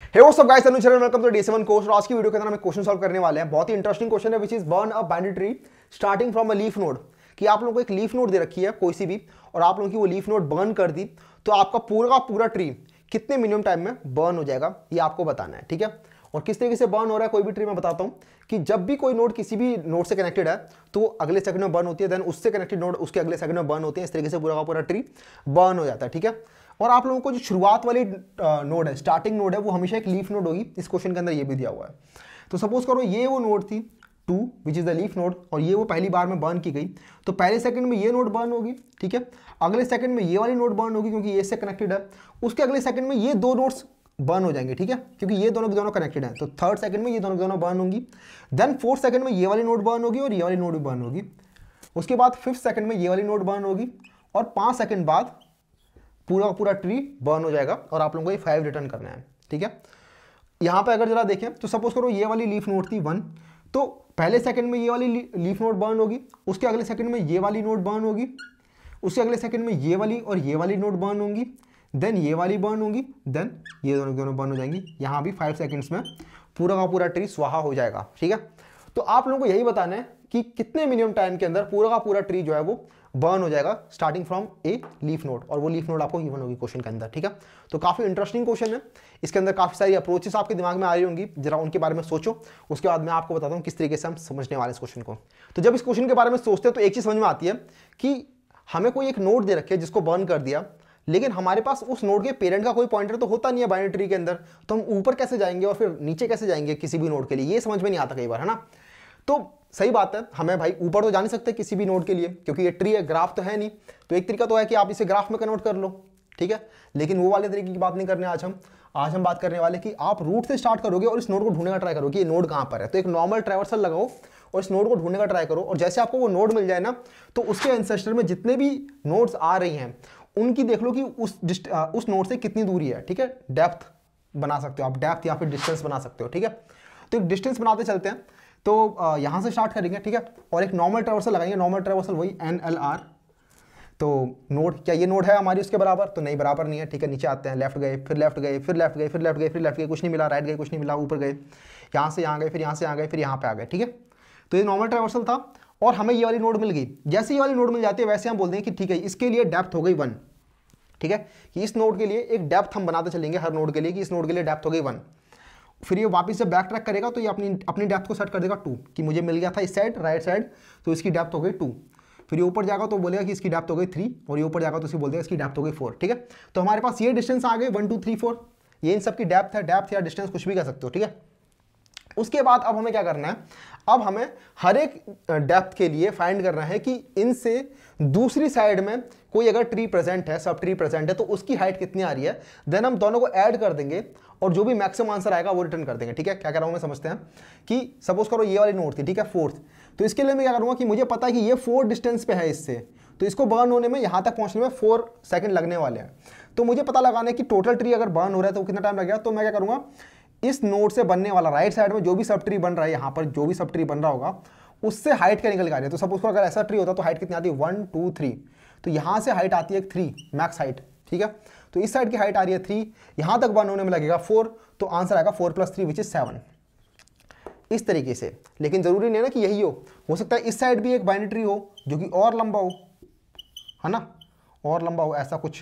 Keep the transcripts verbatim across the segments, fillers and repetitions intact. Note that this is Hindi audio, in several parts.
Hey what's up guys, Anuj and welcome to D S A one course. और आज की वीडियो के अंदर हम एक क्वेश्चन सॉल्व करने वाले हैं। बहुत ही इंटरेस्टिंग क्वेश्चन है, which is burn a binary tree starting from a leaf node. कि आप लोगों को एक लीफ नोड दे रखी है कोई सी भी, और आप लोगों की वो लीफ नोड बर्न कर दी, तो आपका पूरा का पूरा ट्री कितने मिनिमम टाइम में बर्न हो जाएगा, ये आपको बताना है। ठीक है, और किस तरीके से बर्न हो रहा है कोई भी ट्री मैं बताता हूँ कि जब भी कोई नोड किसी भी नोड से कनेक्टेड है तो अगले सेकंड में बर्न होती है, देन उससे कनेक्टेड नोड उसके अगले सेकंड में बर्न होती है। इस तरीके से पूरा का पूरा ट्री बर्न हो जाता है। ठीक है, और आप लोगों को जो शुरुआत वाली नोड है, स्टार्टिंग नोड है, वो हमेशा एक लीफ नोड होगी। इस क्वेश्चन के अंदर ये भी दिया हुआ है। तो सपोज करो ये वो नोड थी to which is the leaf node, और ये वो पहली बार में बर्न की गई, तो पहले सेकंड में ये नोड बर्न होगी। ठीक है, अगले सेकंड में ये वाली नोड बर्न होगी क्योंकि ये इससे कनेक्टेड है। उसके अगले सेकंड में ये दो नोड्स बर्न हो जाएंगे। ठीक है, क्योंकि ये दोनों के दोनों कनेक्टेड हैं, तो थर्ड सेकंड में ये दोनों के दोनों बर्न होंगी। देन फोर्थ सेकंड में ये वाली नोड बर्न होगी और ये वाली नोड भी बर्न होगी। उसके बाद फिफ्थ सेकंड में ये वाली नोड बर्न होगी, और पांच सेकंड बाद पूरा पूरा ट्री बर्न हो जाएगा, और आप लोगों को ये फाइव रिटर्न करना है। ठीक है, यहां पे अगर जरा देखें तो सपोज करो ये वाली लीफ नोड थी वन, तो पहले सेकंड में ये वाली लीफ नोड बर्न होगी, उसके अगले सेकंड में ये वाली नोड बर्न होगी, उसके अगले सेकंड में ये वाली और ये वाली नोड बर्न होंगी, देन ये वाली बर्न होगी, देन ये दोनों दोनों बर्न हो जाएंगी। यहाँ भी फाइव सेकंड्स में पूरा का पूरा ट्री स्वाहा हो जाएगा। ठीक है, तो आप लोगों को यही बताना है कि कितने मिनिमम टाइम के अंदर पूरा का पूरा ट्री जो है वो बर्न हो जाएगा starting from a leaf node, और वो लीफ नोड आपको गिवन होगी क्वेश्चन के अंदर। ठीक है, तो काफी इंटरेस्टिंग क्वेश्चन है। इसके अंदर काफी सारी अप्रोचेस आपके दिमाग में आ रही होंगी, जरा उनके बारे में सोचो। उसके बाद मैं आपको बताता हूँ किस तरीके से हम समझने वाले इस क्वेश्चन को। तो जब इस क्वेश्चन के बारे में सोचते हैं तो एक चीज समझ में आती है कि हमें कोई एक नोड दे रखे है जिसको बर्न कर दिया, लेकिन हमारे पास उस नोड के पेरेंट का कोई पॉइंटर तो होता नहीं है बाइनरी ट्री के अंदर, तो हम ऊपर कैसे जाएंगे और फिर नीचे कैसे जाएंगे किसी भी नोड के लिए, ये समझ में नहीं आता कई बार, है ना। तो सही बात है, हमें भाई ऊपर तो जा नहीं सकते किसी भी नोड के लिए, क्योंकि ये ट्री है, ग्राफ तो है नहीं। तो एक तरीका तो है कि आप इसे ग्राफ में कन्वर्ट कर लो। ठीक है, लेकिन वो वाले तरीके की बात नहीं करने आज हम आज हम बात करने वाले कि आप रूट से स्टार्ट करोगे और इस नोड को ढूंढने का ट्राई करोगे, ये नोड कहां पर है। तो एक नॉर्मल ट्रैवर्सल लगाओ और इस नोड को ढूंढने का ट्राई करो, और जैसे आपको वो नोड मिल जाए ना, तो उसके एंसेस्टर में जितने भी नोड्स आ रही हैं उनकी देख लो कि उस उस नोड से कितनी दूरी है। ठीक है, डेप्थ बना सकते हो आप, डेप्थ या फिर डिस्टेंस बना सकते हो। ठीक है, तो एक डिस्टेंस बनाते चलते हैं। तो यहां से स्टार्ट करेंगे। ठीक है, और एक नॉर्मल ट्रैवर्सल लगाएंगे। नॉर्मल ट्रैवर्सल वही एन एल आर। तो नोड, क्या ये नोड है हमारी उसके बराबर? तो नहीं, बराबर नहीं है। ठीक है, नीचे आते हैं, लेफ्ट गए, फिर लेफ्ट गए, फिर लेफ्ट गए, फिर लेफ्ट गए, फिर लेफ्ट गए, कुछ नहीं मिला, राइट गए, कुछ नहीं मिला, ऊपर गए, यहाँ से यहाँ गए, फिर यहाँ से यहाँ गए, फिर यहाँ पे आ गए। ठीक है, तो ये नॉर्मल ट्रैवर्सल था, और हमें ये वाली नोड मिल गई। जैसे ये वाली नोड मिल जाती है वैसे हम बोलते हैं कि ठीक है, इसके लिए डेप्थ हो गई वन। ठीक है, कि इस नोड के लिए एक डेप्थ हम बनाते चलेंगे हर नोड के लिए, कि इस नोड के लिए डेप्थ हो गई वन। फिर ये वापस से बैक ट्रैक करेगा तो ये अपनी अपनी डेप्थ को सेट कर देगा टू, कि मुझे मिल गया था इस साइड राइट साइड, तो इसकी डेप्थ हो गई टू। फिर ये ऊपर जाएगा तो बोलेगा कि इसकी डेप्थ हो गई थ्री, और ये ऊपर जाएगा तो इसे बोल देगा इसकी डेप्थ हो गई फोर। ठीक है, तो हमारे पास ये डिस्टेंस आ गए वन टू थ्री फोर, ये इन सबकी डेप्थ है। डेप्थ या डिस्टेंस कुछ भी कर सकते हो। ठीक है, उसके बाद अब हमें क्या करना है, अब हमें हर एक डेप्थ के लिए फाइंड करना है कि इनसे दूसरी साइड में कोई अगर ट्री प्रेजेंट है, सब ट्री प्रेजेंट है, तो उसकी हाइट कितनी आ रही है। देन हम दोनों को ऐड कर देंगे और जो भी मैक्सिमम आंसर आएगा वो रिटर्न कर देंगे। ठीक है, क्या कर रहा हूं मैं समझते हैं कि सपोज करो ये वाली नोड थी, ठीक है, फोर्थ। तो इसके लिए मैं क्या करूंगा कि मुझे पता है कि ये फोर डिस्टेंस पे है इससे, तो इसको बर्न होने में, यहां तक पहुंचने में फोर सेकंड लगने वाले हैं। तो मुझे पता लगाना है कि टोटल ट्री अगर बर्न हो रहा है तो कितना टाइम लगेगा। तो मैं क्या करूंगा, इस नोड से बनने वाला राइट साइड में जो भी सब ट्री बन रहा है, यहाँ पर जो भी सब ट्री बन रहा होगा उससे हाइट क्या निकल के आ रही है। तो सपोज करो अगर ऐसा ट्री होता तो हाइट कितनी आती है, वन टू थ्री, तो यहाँ से हाइट आती है थ्री, मैक्स हाइट। ठीक है, तो इस साइड की हाइट आ रही है थ्री, यहाँ तक बर्न होने में लगेगा फोर, तो आंसर आएगा four plus three which is seven. इस तरीके से, लेकिन जरूरी नहीं ना कि यही हो हो सकता है इस साइड भी एक बाइनरी ट्री हो जो कि और लंबा हो, है ना, और लंबा हो ऐसा कुछ।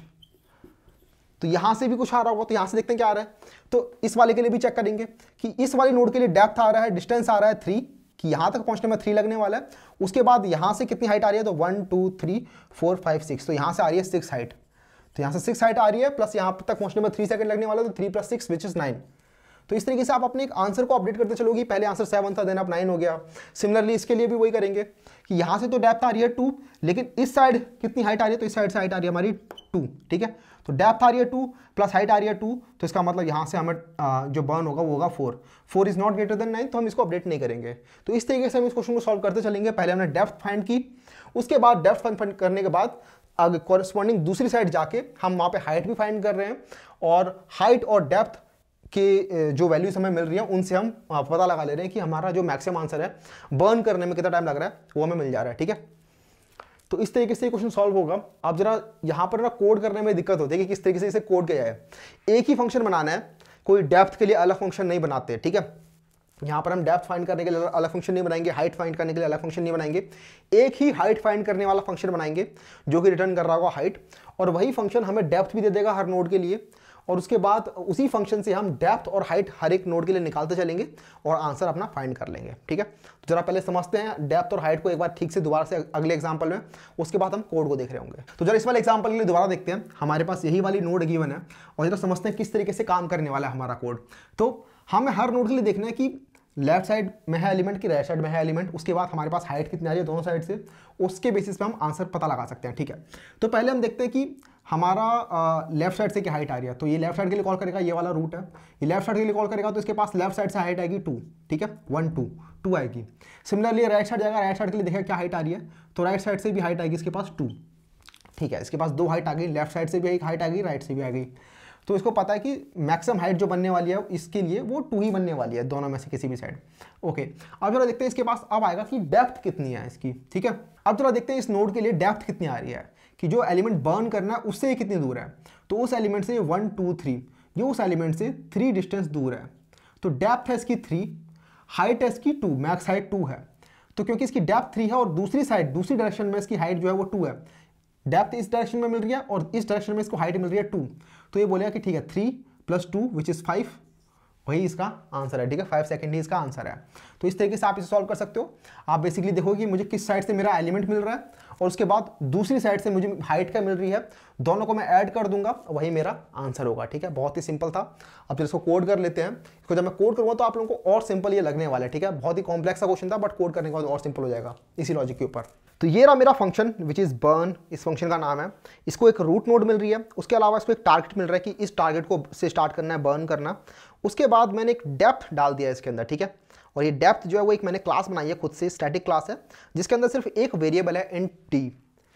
तो यहां से भी कुछ आ रहा होगा, तो यहां से देखते हैं क्या आ रहा है। तो इस वाले के लिए भी चेक करेंगे कि इस वाली नोड के लिए डेप्थ आ रहा है, डिस्टेंस आ रहा है थ्री, कि यहां तक पहुंचने में थ्री लगने वाला है। उसके बाद यहां से कितनी हाइट आ रही है, तो one two three four five six, तो यहां से आ रही है सिक्स हाइट। तो यहां से सिक्स हाइट आ रही है, प्लस यहां तक पहुंचने में थ्री सेकंड लगने वाला है, तो three plus six which is nine. तो इस तरीके से आप अपने एक आंसर को अपडेट करते चलोगे। पहले आंसर सेवन था, देन आप नाइन हो गया। सिमिलरली इसके लिए भी वही करेंगे कि यहां से तो डेप्थ आ रही है टू, लेकिन इस साइड कितनी हाइट आ रही है, तो इस साइड से हाइट आ रही है हमारी टू। ठीक है, तो डेप्थ आ रही है टू प्लस हाइट आ रही है टू, तो इसका मतलब यहां से हमें जो बर्न होगा वो होगा four. Four is not greater than nine, तो हम इसको अपडेट नहीं करेंगे। तो इस तरीके से हम इस क्वेश्चन को सॉल्व करते चलेंगे। पहले हमने डेप्थ फाइंड की, उसके बाद डेप्थ फाइंड करने के बाद आगे कॉरेस्पॉन्डिंग दूसरी साइड जाके हम वहां पे हाइट भी फाइंड कर रहे हैं, और हाइट और डेप्थ के जो वैल्यूज हमें मिल रही है उनसे हम पता लगा ले रहे हैं कि हमारा जो मैक्सिमम आंसर है बर्न करने में कितना टाइम लग रहा है वो हमें मिल जा रहा है। ठीक है, तो इस तरीके से क्वेश्चन सॉल्व होगा। आप जरा यहां पर ना कोड करने में दिक्कत होती है कि किस तरीके से इसे कोड किया है। एक ही फंक्शन बनाना है कोई डेप्थ के लिए अलग फंक्शन नहीं बनाते, ठीक है। यहाँ पर हम डेप्थ फाइंड करने के लिए अलग फंक्शन नहीं बनाएंगे, हाइट फाइंड करने के लिए अलग फंक्शन नहीं बनाएंगे, एक ही हाइट फाइंड करने वाला फंक्शन बनाएंगे जो कि रिटर्न कर रहा होगा हाइट, और वही फंक्शन हमें डेप्थ भी दे देगा हर नोड के लिए, और उसके बाद उसी फंक्शन से हम डेप्थ और हाइट हर एक नोड के लिए निकालते चलेंगे और आंसर अपना फाइंड कर लेंगे, ठीक है। तो जरा पहले समझते हैं डेप्थ और हाइट को एक बार ठीक से दोबारा से अगले एग्जांपल में, उसके बाद हम कोड को देख रहे होंगे। तो जरा इस वाले एग्जांपल के लिए दोबारा देखते हैं, हमारे पास यही वाली नोड गिवन है और जरा समझते हैं किस तरीके से काम करने वाला है हमारा कोड। तो हमें हर नोड के लिए देखना है कि लेफ्ट साइड में है एलिमेंट की राइट साइड में है एलिमेंट, उसके बाद हमारे पास हाइट कितनी आ रही है दोनों साइड से, उसके बेसिस पे हम आंसर पता लगा सकते हैं, ठीक है। तो पहले हम देखते हैं कि हमारा लेफ्ट साइड से क्या हाइट आ रही है। तो ये लेफ्ट साइड के लिए कॉल करेगा, ये वाला रूट है, ये लेफ्ट साइड के लिए कॉल करेगा तो इसके पास लेफ्ट साइड से हाइट आएगी टू, ठीक है, वन टू टू आएगी। सिमिलरली राइट साइड जाएगा, राइट साइड के लिए देखिए क्या हाइट आ रही है, तो राइट साइड से भी हाइट आएगी इसके पास टू, ठीक है। इसके पास दो हाइट आ गई, लेफ्ट साइड से भी एक हाइट आ गई, राइट से भी आ गई। तो इसको पता है कि मैक्सिमम हाइट जो बनने वाली है इसके लिए वो टू ही बनने वाली है दोनों में से किसी भी साइड, ओके। अब जरा देखते हैं इसके पास अब आएगा कि डेप्थ कितनी है इसकी, ठीक है। अब जरा देखते हैं इस नोड के लिए डेप्थ कितनी आ रही है, कि जो एलिमेंट बर्न करना है उससे कितनी दूर है। तो उस एलिमेंट से वन टू थ्री, ये उस एलिमेंट से थ्री डिस्टेंस दूर है, तो डेप्थ है इसकी थ्री, हाइट है इसकी टू, मैक्स हाइट टू है। तो क्योंकि इसकी डेप्थ थ्री है और दूसरी साइड दूसरी डायरेक्शन में इसकी हाइट जो है वो टू है, डेप्थ इस डायरेक्शन में मिल रही है और इस डायरेक्शन में इसको हाइट मिल रही है टू, तो ये बोलेगा कि ठीक है three plus two which is five, वही इसका आंसर है, ठीक है। फाइव सेकेंड ही इसका आंसर है। तो इस तरीके से आप इसे सॉल्व कर सकते हो। आप बेसिकली देखोगे कि मुझे किस साइड से मेरा एलिमेंट मिल रहा है और उसके बाद दूसरी साइड से मुझे हाइट का मिल रही है, दोनों को मैं ऐड कर दूंगा, वही मेरा आंसर होगा, ठीक है। बहुत ही सिंपल था। अब जब इसको कोड कर लेते हैं, इसको जब मैं कोड करूँगा तो आप लोगों को और सिंपल ये लगने वाला है, ठीक है। बहुत ही कॉम्प्लेक्स सा क्वेश्चन था बट कोड करने के बाद और सिंपल हो जाएगा इसी लॉजिक के ऊपर। तो ये रहा मेरा फंक्शन विच इज़ बर्न, इस फंक्शन का नाम है। इसको एक रूट नोड मिल रही है, उसके अलावा इसको एक टारगेट मिल रहा है कि इस टारगेट को से स्टार्ट करना है बर्न करना। उसके बाद मैंने एक डेप्थ डाल दिया है इसके अंदर, ठीक है। और ये डेप्थ जो है वो एक मैंने क्लास बनाई है खुद से, स्टैटिक क्लास है जिसके अंदर सिर्फ एक वेरिएबल है इंट डी।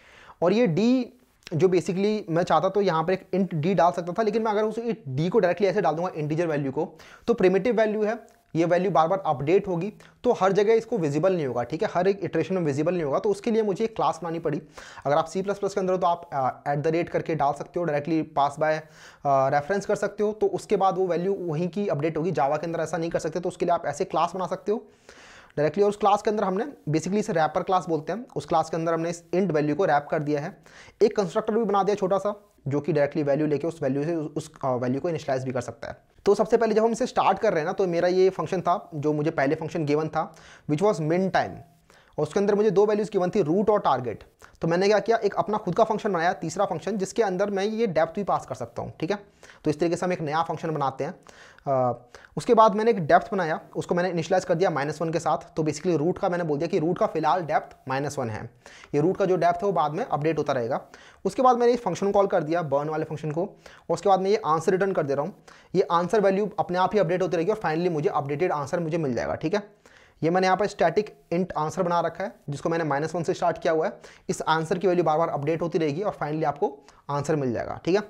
और ये डी जो बेसिकली मैं चाहता तो यहाँ पर एक इंट डी डाल सकता था, लेकिन मैं अगर उस डी को डायरेक्टली ऐसे डाल दूंगा इंटीजर वैल्यू को, तो प्रिमिटिव वैल्यू है, ये वैल्यू बार बार अपडेट होगी, तो हर जगह इसको विजिबल नहीं होगा, ठीक है। हर एक इटरेशन में विजिबल नहीं होगा, तो उसके लिए मुझे एक क्लास बनानी पड़ी। अगर आप सी प्लस प्लस के अंदर हो तो आप एट द रेट करके डाल सकते हो, डायरेक्टली पास बाय रेफरेंस कर सकते हो, तो उसके बाद वो वैल्यू वहीं की अपडेट होगी। जावा के अंदर ऐसा नहीं कर सकते, तो उसके लिए आप ऐसे क्लास बना सकते हो डायरेक्टली। और उस क्लास के अंदर हमने बेसिकली इसे रैपर क्लास बोलते हैं, उस क्लास के अंदर हमने इस इंट वैल्यू को रैप कर दिया है। एक कंस्ट्रक्टर भी बना दिया छोटा सा, जो कि डायरेक्टली वैल्यू लेके उस वैल्यू से उस वैल्यू को इनिशियलाइज भी कर सकता है। तो सबसे पहले जब हम इसे स्टार्ट कर रहे हैं ना, तो मेरा ये फंक्शन था जो मुझे पहले फंक्शन गिवन था विच वॉज मिन टाइम, और उसके अंदर मुझे दो वैल्यूज गिवन थी, रूट और टारगेट। तो मैंने क्या किया, एक अपना खुद का फंक्शन बनाया, तीसरा फंक्शन, जिसके अंदर मैं ये डेप्थ भी पास कर सकता हूँ, ठीक है। तो इस तरीके से हम एक नया फंक्शन बनाते हैं। आ, उसके बाद मैंने एक डेप्थ बनाया, उसको मैंने इनिशियलाइज कर दिया माइनस वन के साथ। तो बेसिकली रूट का मैंने बोल दिया कि रूट का फिलहाल डेप्थ माइनस वन है, ये रूट का जो डेप्थ है वो बाद में अपडेट होता रहेगा। उसके बाद मैंने इस फंक्शन कॉल कर दिया बर्न वाले फंक्शन को, और उसके बाद मैं ये आंसर रिटर्न कर दे रहा हूँ। ये आंसर वैल्यू अपने आप ही अपडेट होती रहेगी और फाइनली मुझे अपडेटेड आंसर मुझे मिल जाएगा, ठीक है। ये मैंने यहाँ पर स्टैटिक इंट आंसर बना रखा है, जिसको मैंने माइनस वन से स्टार्ट किया हुआ है। इस आंसर की वैल्यू बार बार अपडेट होती रहेगी और फाइनली आपको आंसर मिल जाएगा, ठीक है।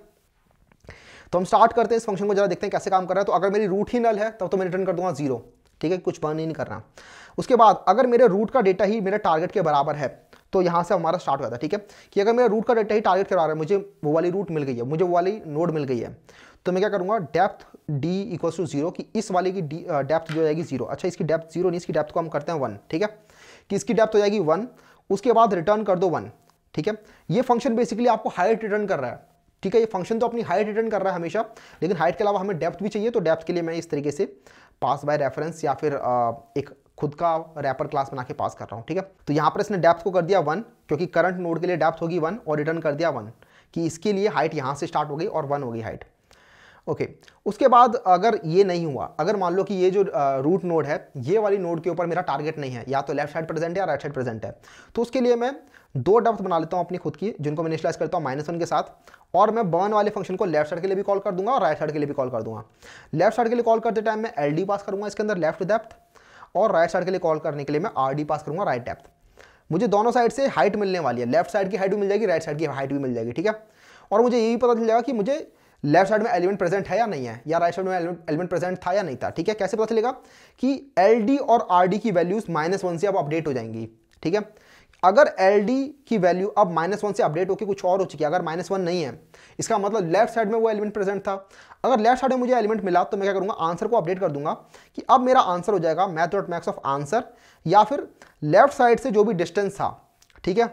तो हम स्टार्ट करते हैं इस फंक्शन को, जरा देखते हैं कैसे काम कर रहा है। तो अगर मेरी रूट ही नल है तब तो मैं रिटर्न कर दूंगा जीरो, ठीक है, कुछ बर्न ही नहीं करना। उसके बाद अगर मेरे रूट का डेटा ही मेरे टारगेट के बराबर है, तो यहाँ से हमारा स्टार्ट हुआ था, ठीक है, कि अगर मेरा रूट का डेटा ही टारगेट के बराबर है, मुझे वो वाली रूट मिल गई है, मुझे वो वाली नोड मिल गई है, तो मैं क्या करूँगा, depth D equals to zero, कि इस वाले की डेप्थ जो हो जाएगी जीरो। अच्छा, इसकी डेप्थ जीरो नहीं, इसकी डेप्थ को हम करते हैं वन, ठीक है, कि इसकी डेप्थ हो जाएगी वन। उसके बाद रिटर्न कर दो वन, ठीक है। ये फंक्शन बेसिकली आपको हाइट रिटर्न कर रहा है, ठीक है। ये फंक्शन तो अपनी हाइट रिटर्न कर रहा है हमेशा, लेकिन हाइट के अलावा हमें डेप्थ भी चाहिए। तो डेप्थ के लिए मैं इस तरीके से पास बाय रेफरेंस या फिर एक खुद का रैपर क्लास बना के पास कर रहा हूँ, ठीक है। तो यहाँ पर इसने डेप्थ को कर दिया वन, क्योंकि करंट नोड के लिए डेप्थ होगी वन, और रिटर्न कर दिया वन, कि इसके लिए हाइट यहाँ से स्टार्ट हो गई और वन होगी हाइट, ओके। उसके बाद अगर ये नहीं हुआ, अगर मान लो कि ये जो रूट नोड है, ये वाली नोड के ऊपर मेरा टारगेट नहीं है, या तो लेफ्ट साइड प्रेजेंट है या राइट साइड प्रेजेंट है, तो उसके लिए मैं दो डेप्थ बना लेता हूँ अपनी खुद की, जिनको मैं इनिशियलाइज करता हूँ माइनस वन के साथ, और मैं बर्न वाले फंक्शन को लेफ्ट साइड के लिए भी कॉल कर दूंगा और राइट साइड के लिए भी कॉल कर दूंगा। लेफ्ट साइड के लिए कॉल करते टाइम मैं एल डी पास करूंगा इसके अंदर लेफ्ट डेप्थ, और राइट साइड के लिए कॉल करने के लिए मैं आर डी पास करूंगा राइट डेप्थ। मुझे दोनों साइड से हाइट मिलने वाली है, लेफ्ट साइड की हाइट भी मिल जाएगी, राइट साइड की हाइट भी मिल जाएगी, ठीक है। और मुझे ये भी पता चल जाएगा कि मुझे लेफ्ट साइड में एलिमेंट प्रेजेंट है या नहीं है, या राइट साइड में एलिमेंट प्रेजेंट था या नहीं था, ठीक है। कैसे पता चलेगा, कि एल डी और आर डी की वैल्यूज माइनस वन से अब अपडेट हो जाएंगी, ठीक है। अगर एल डी की वैल्यू अब माइनस वन से अपडेट होकर कुछ और हो चुकी है, अगर माइनस वन नहीं है, इसका मतलब लेफ्ट साइड में वो एलिमेंट प्रेजेंट था। अगर लेफ्ट साइड में मुझे एलिमेंट मिला तो मैं क्या करूंगा, आंसर को अपडेट कर दूंगा कि अब मेरा आंसर हो जाएगा math dot max of answer, या फिर लेफ्ट साइड से जो भी डिस्टेंस था, ठीक है,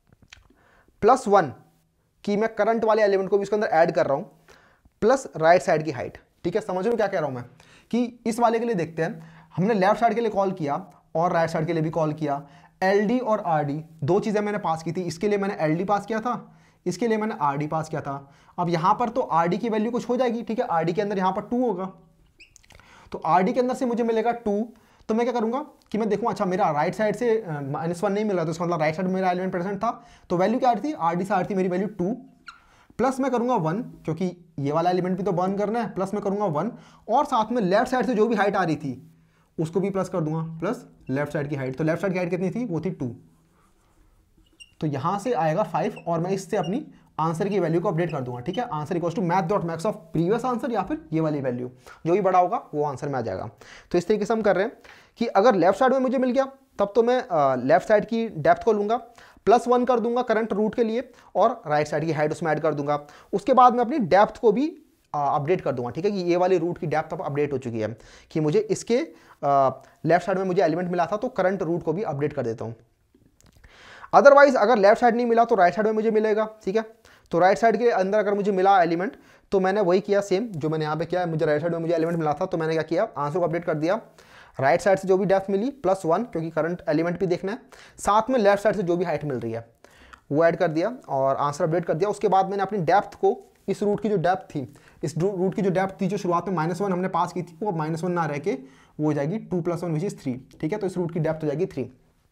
प्लस वन कि मैं करंट वाले एलिमेंट को भी इसके अंदर ऐड कर रहा हूं, प्लस राइट साइड की हाइट। ठीक है, समझ लो क्या कह रहा हूं मैं, कि इस वाले के लिए देखते हैं, हमने लेफ्ट साइड के लिए कॉल किया और राइट साइड के लिए भी कॉल किया। एल डी और आर डी दो चीजें मैंने पास की थी, इसके लिए मैंने एल डी पास किया था, इसके लिए मैंने आर डी पास किया था। अब यहां पर तो आर डी की वैल्यू कुछ हो जाएगी, ठीक है, आर डी के अंदर यहां पर टू होगा, तो आर डी के अंदर से मुझे मिलेगा टू। तो मैं क्या करूंगा कि मैं देखूं, अच्छा मेरा राइट साइड से माइनस वन नहीं मिल रहा, तो इसका मतलब राइट साइड में मेरा एलिमेंट प्रेजेंट था, तो वैल्यू क्या आ रही थी, आर डी से आ रही थी मेरी वैल्यू टू, प्लस मैं करूंगा वन, क्योंकि ये वाला एलिमेंट भी तो बर्न करना है, प्लस मैं करूंगा वन, और साथ में लेफ्ट साइड से जो भी हाइट आ रही थी उसको भी प्लस कर दूंगा, प्लस लेफ्ट साइड की हाइट। तो लेफ्ट साइड की हाइट कितनी थी, वो थी टू, तो यहां से आएगा फाइव, और मैं इससे अपनी आंसर की वैल्यू को अपडेट कर दूंगा। ठीक है, answer equals to math dot max of previous answer, या फिर ये वाली वैल्यू जो भी बड़ा होगा वो आंसर में आ जाएगा। तो इस तरीके से हम कर रहे हैं कि अगर लेफ्ट साइड में मुझे मिल गया तब तो मैं लेफ्ट साइड की डेप्थ को लूंगा, प्लस वन कर दूंगा करंट रूट के लिए, और राइट साइड की हाइट उसमें ऐड कर दूंगा। उसके बाद मैं अपनी डेप्थ को भी अपडेट कर दूंगा। ठीक है, कि ये वाली रूट की डेप्थ अब अपडेट हो चुकी है, कि मुझे इसके लेफ्ट साइड में मुझे एलिमेंट मिला था, तो करंट रूट को भी अपडेट कर देता हूँ। अदरवाइज अगर लेफ्ट साइड नहीं मिला तो राइट साइड में मुझे मिलेगा। ठीक है, तो राइट साइड के अंदर अगर मुझे मिला एलिमेंट, तो मैंने वही किया सेम जो मैंने यहाँ पे किया, मुझे राइट साइड में मुझे एलिमेंट मिला था, तो मैंने क्या किया, आंसर को अपडेट कर दिया, राइट साइड से जो भी डेप्थ मिली प्लस वन, क्योंकि करंट एलिमेंट भी देखना है, साथ में लेफ्ट साइड से जो भी हाइट मिल रही है वो ऐड कर दिया और आंसर अपडेट कर दिया। उसके बाद मैंने अपनी डेप्थ को, इस रूट की जो डेप्थ थी, इस रूट की जो डेप्थ थी जो शुरुआत में माइनस वन हमने पास की थी, वो माइनस वन ना रह के वो हो जाएगी two plus one which is three. ठीक है, तो इस रूट की डेप्थ हो जाएगी थ्री।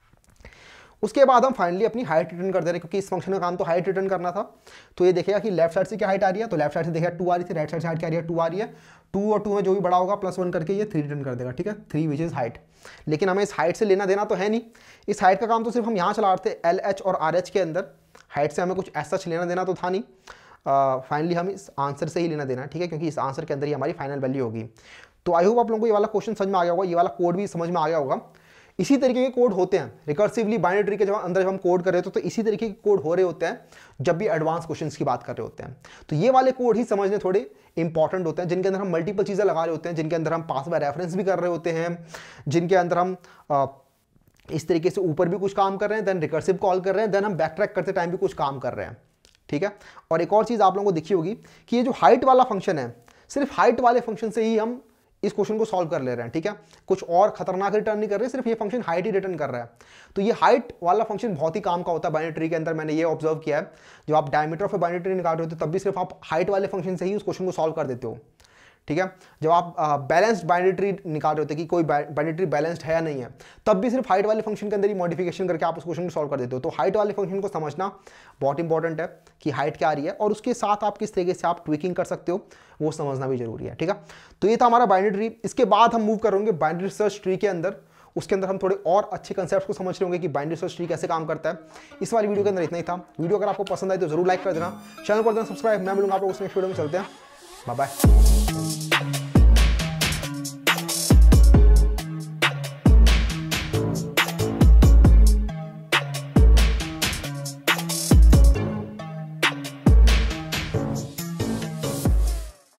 उसके बाद हम फाइनली अपनी हाइट रिटर्न कर दे रहे हैं, क्योंकि इस फंक्शन का काम तो हाइट रिटर्न करना था। तो ये देखेगा कि लेफ्ट साइड से क्या हाइट आ रही है, तो लेफ्ट साइड से देखिए टू आ रही थी, राइट साइड से हाइट क्या आ रही है, टू आ रही है, टू और टू में जो भी बड़ा होगा प्लस वन करके ये थ्री रिटर्न कर देगा। ठीक है, थ्री विच इज हाइट। लेकिन हमें इस हाइट से लेना देना तो है नहीं, इस हाइट का काम तो सिर्फ हम यहाँ चला रहे थे एल एच और आर एच के अंदर, हाइट से हमें कुछ ऐसा लेना देना तो था नहीं। फाइनली uh, हम इस आंसर से ही लेना देना, ठीक है, क्योंकि इस आंसर के अंदर ही हमारी फाइनल वैल्यू होगी। तो आई होप आप लोगों को ये वाला क्वेश्चन समझ में आ गया होगा, ये वाला कोड भी समझ में आ गया होगा। इसी तरीके के कोड होते हैं रिकर्सिवली बाइनरी ट्री के जब अंदर जब हम कोड कर रहे होते हैं, तो इसी तरीके के कोड हो रहे होते हैं जब भी एडवांस क्वेश्चंस की बात कर रहे होते हैं। तो ये वाले कोड ही समझने थोड़े इंपॉर्टेंट होते हैं, जिनके अंदर हम मल्टीपल चीज़ें लगा रहे होते हैं, जिनके अंदर हम पास बाय रेफरेंस भी कर रहे होते हैं, जिनके अंदर हम आ, इस तरीके से ऊपर भी कुछ काम कर रहे हैं, देन रिकर्सिव कॉल कर रहे हैं, देन हम बैक ट्रैक करते टाइम भी कुछ काम कर रहे हैं। ठीक है, और एक और चीज़ आप लोगों को दिखी होगी कि ये जो हाइट वाला फंक्शन है, सिर्फ हाइट वाले फंक्शन से ही हम इस क्वेश्चन को सॉल्व कर ले रहे हैं। ठीक है, कुछ और खतरनाक रिटर्न नहीं कर रहे, सिर्फ ये फंक्शन हाइट ही रिटर्न कर रहा है। तो ये हाइट वाला फंक्शन बहुत ही काम का होता है बाइनरी ट्री के अंदर। मैंने ये ऑब्जर्व किया है, जब आप डायमीटर ऑफ बाइनरी ट्री निकाल रहे होते हो तब भी सिर्फ आप हाइट वाले फंक्शन से ही उस क्वेश्चन को सॉल्व कर देते हो। ठीक है, जब आप बैलेंस्ड बाइनरी ट्री निकाल रहे होते कि कोई बाइनरी ट्री बैलेंस्ड है या नहीं है, तब भी सिर्फ हाइट वाले फंक्शन के अंदर ही मॉडिफिकेशन करके आप उस क्वेश्चन को सॉल्व कर देते हो। तो हाइट वाले फंक्शन को समझना बहुत इंपॉर्टेंट है कि हाइट क्या आ रही है, और उसके साथ आप किस तरीके से आप ट्विकिंग कर सकते हो वो समझना भी जरूरी है। ठीक है, तो ये था हमारा बाइनरी ट्री। इसके बाद हम मूव करेंगे बाइनरी सर्च ट्री के अंदर। उसके अंदर हम थोड़े और अच्छे कंसेप्ट को समझ रहे होंगे कि बाइनरी सर्च ट्री कैसे काम करता है। इस वाली वीडियो के अंदर इतना ही था। वीडियो अगर आपको पसंद आए तो जरूर लाइक कर देना, चैनल को कर देना सब्सक्राइब। मैं मिलूंगा आप लोगों को नेक्स्ट वीडियो में। चलते हैं, बाय बाय।